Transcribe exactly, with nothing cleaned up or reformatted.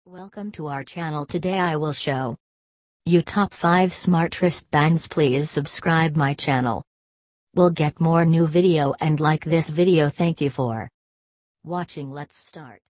Welcome to our channel. Today I will show you top five smart wristbands. Please subscribe my channel. We'll get more new video and like this video. Thank you for watching. Let's start.